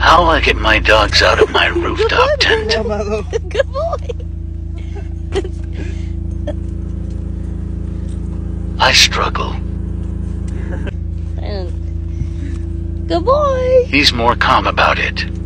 How I get my dogs out of my rooftop tent? Good boy. I struggle. Good boy. He's more calm about it.